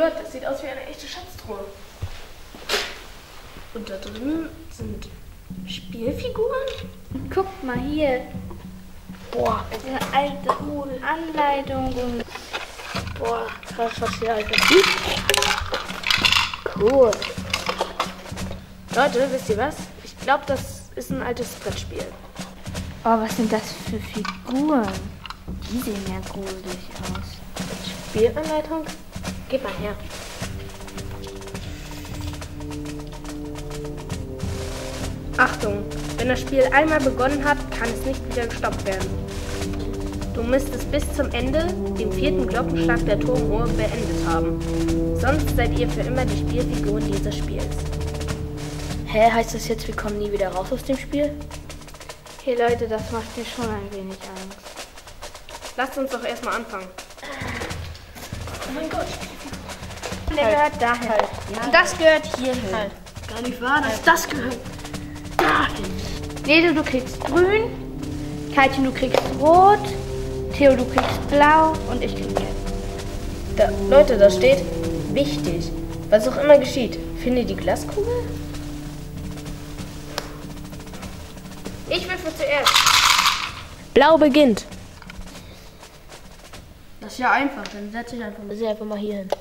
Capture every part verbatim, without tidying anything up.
Leute, das sieht aus wie eine echte Schatztruhe. Und da drüben sind Spielfiguren. Guckt mal hier. Boah, eine alte Anleitung und boah, krass, was hier alles gibt. Cool. Leute, wisst ihr was? Ich glaube, das ist ein altes Brettspiel. Oh, was sind das für Figuren? Die sehen ja gruselig aus. Spielanleitung? Gib mal her. Achtung, wenn das Spiel einmal begonnen hat, kann es nicht wieder gestoppt werden. Du müsstest bis zum Ende, dem vierten Glockenschlag der Turmuhr, beendet haben. Sonst seid ihr für immer die Spielfiguren dieses Spiels. Hä, heißt das jetzt, wir kommen nie wieder raus aus dem Spiel? Hey Leute, das macht mir schon ein wenig Angst. Lasst uns doch erstmal anfangen. Oh mein Gott. Der halt. Gehört dahin. Halt. Ja, und das gehört hierhin. Halt. Gar nicht wahr, dass halt. Das gehört dahin. Nede, du kriegst grün. Katjen, du kriegst rot. Theo, du kriegst blau. Und ich krieg gelb. Da, Leute, da steht wichtig. Was auch immer geschieht. Finde die Glaskugel? Ich würfel zuerst. Blau beginnt. Das ist ja einfach, dann setze ich einfach, setz einfach mal hier hin.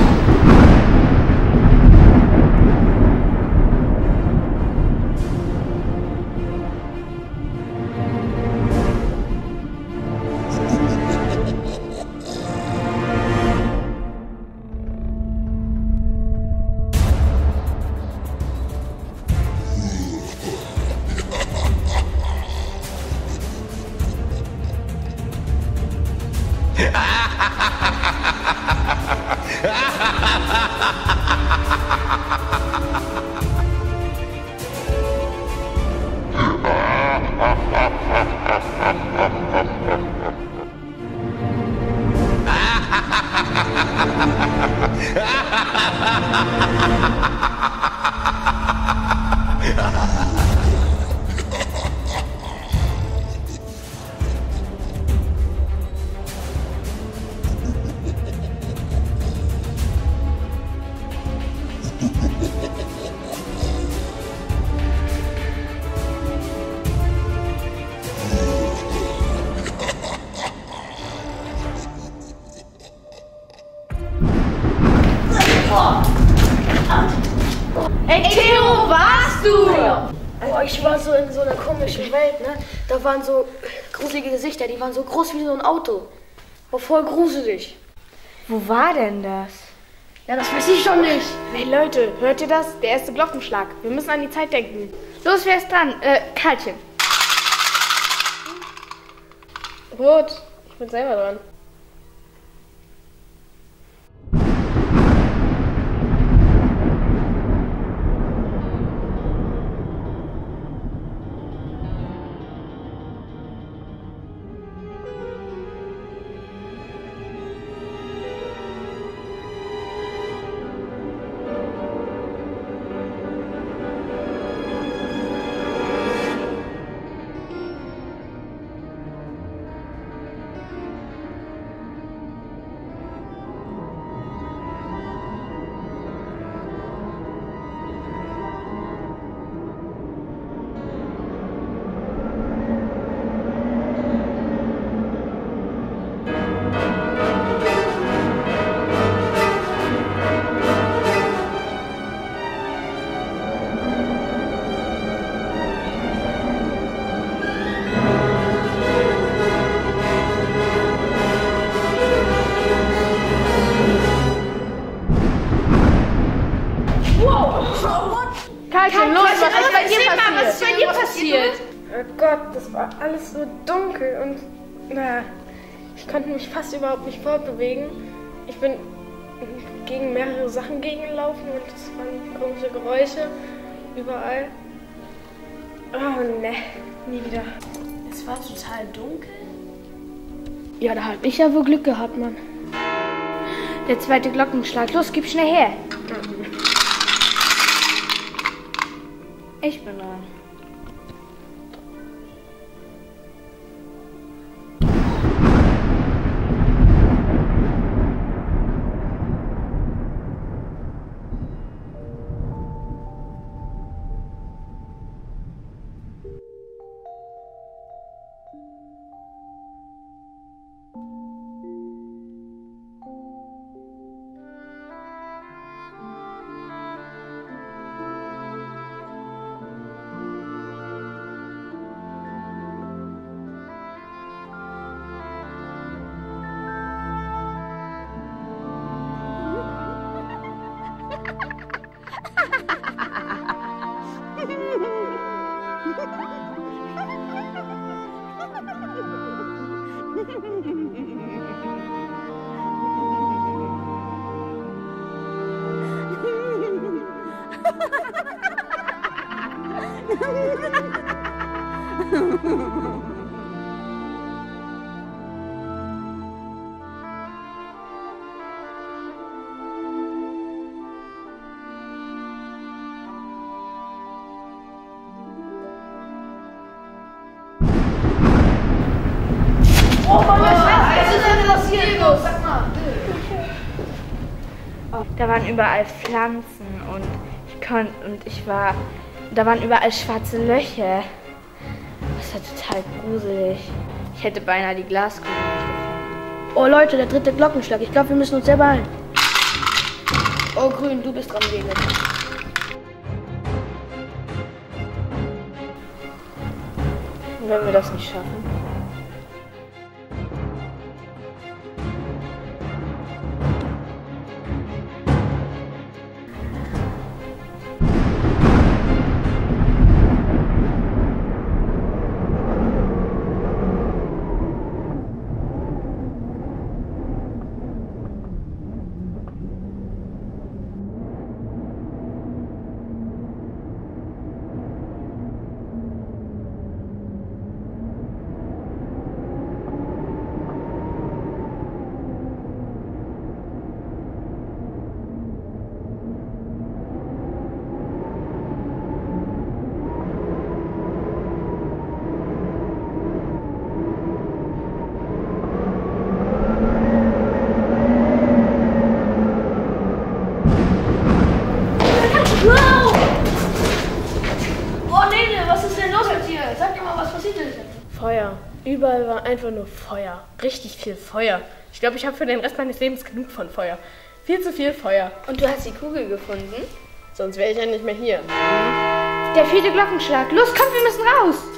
Ey, Theo, wo warst du? Oh, ich war so in so einer komischen Welt, ne? Da waren so gruselige Gesichter, die waren so groß wie so ein Auto. War voll gruselig. Wo war denn das? Ja, das weiß ich schon nicht. Hey Leute, hört ihr das? Der erste Glockenschlag. Wir müssen an die Zeit denken. Los, wer ist dran? Äh, Katjen. Gut, ich bin selber dran. Katjen, los, was ist bei dir passiert? Was ist bei dir passiert? Oh Gott, das war alles so dunkel und na, ich konnte mich fast überhaupt nicht fortbewegen. Ich bin gegen mehrere Sachen gegengelaufen und es waren komische Geräusche überall. Oh ne, nie wieder. Es war total dunkel. Ja, da hab ich ja wohl Glück gehabt, Mann. Der zweite Glockenschlag. Los, gib schnell her. Ich bin dran. Oh Mann, was ist denn das hier los? Sag mal. Da waren überall Pflanzen und ich konnte und ich war. Da waren überall schwarze Löcher. Das war total gruselig. Ich hätte beinahe die Glaskugel nicht gefunden. Oh Leute, der dritte Glockenschlag. Ich glaube, wir müssen uns sehr beeilen. Oh Grün, du bist dran, Gene. Wenn wir das nicht schaffen. Wow! Oh Nele, was ist denn los jetzt hier? Sag dir mal, was passiert ist. Feuer. Überall war einfach nur Feuer. Richtig viel Feuer. Ich glaube, ich habe für den Rest meines Lebens genug von Feuer. Viel zu viel Feuer. Und du hast die Kugel gefunden? Sonst wäre ich ja nicht mehr hier. Der vierte Glockenschlag. Los, komm, wir müssen raus!